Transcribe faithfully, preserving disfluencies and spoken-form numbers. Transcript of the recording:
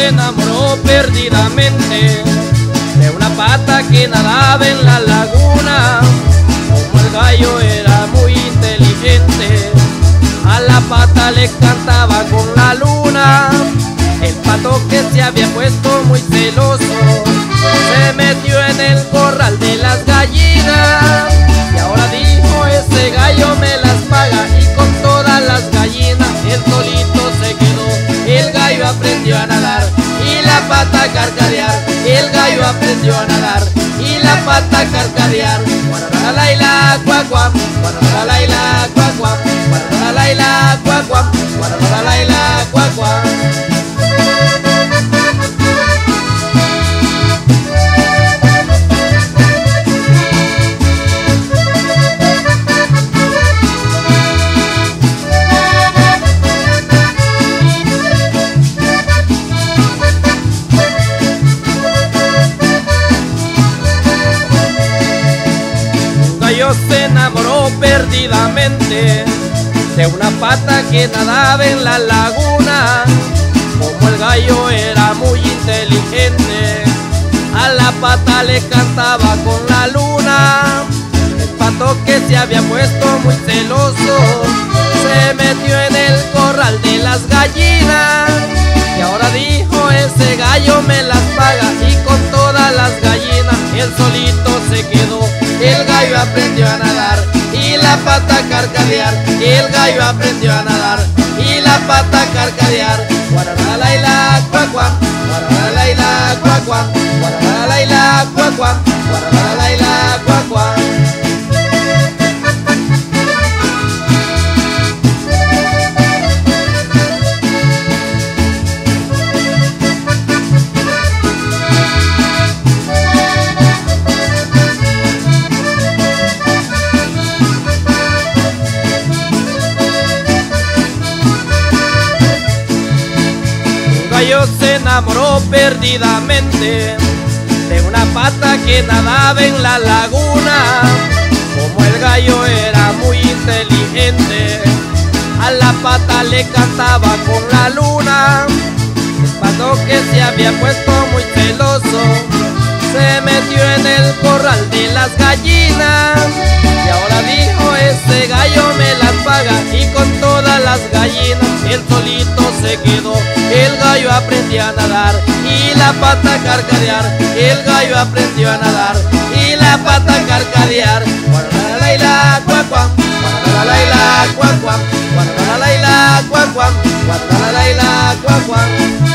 se enamoró perdidamente de una pata que nadaba en la laguna. Como el gallo era muy inteligente, a la pata le cantaba con la luna. El pato, que se había puesto muy celoso, se metió en el corral de las gallinas. Y ahora dijo: ese gallo me las paga. Y con todas las gallinas él solito se quedó. El gallo aprendió a nadar y la pata a carcarear. El gallo aprendió a nadar y la pata a carcarear. Guararalaila, cuacuam, guararalaila, cuacuam, guararalaila, cuacuam, guararalaila, cuacuam. Se enamoró perdidamente de una pata que nadaba en la laguna. Como el gallo era muy inteligente, a la pata le cantaba con la luna. El pato, que se había puesto muy celoso, se metió en el corral de las gallinas. Y ahora dijo: ese gallo me las paga. Y con todas las gallinas él solito se quedó. El gallo aprendió a nadar y la pata a carcarear. El gallo aprendió a nadar y la pata a carcarear. Guararalaila, cuacuam, guararalaila, cuacuam, guararalaila, cuacuam, guararalaila, cuacuam. El gallo se enamoró perdidamente de una pata que nadaba en la laguna. Como el gallo era muy inteligente, a la pata le cantaba con la luna. El pato, que se había puesto muy celoso, se metió en el corral de las gallinas. Y ahora dijo: ese gallo me las paga. Y con todas las gallinas él solito se quedó. El gallo aprendió a nadar y la pata a carcarear. El gallo aprendió a nadar y la pata a carcarear. Guararalaila, cuacuam, guararalaila, cuacuam, guararalaila, cuacuam, guararalaila, cuacuam.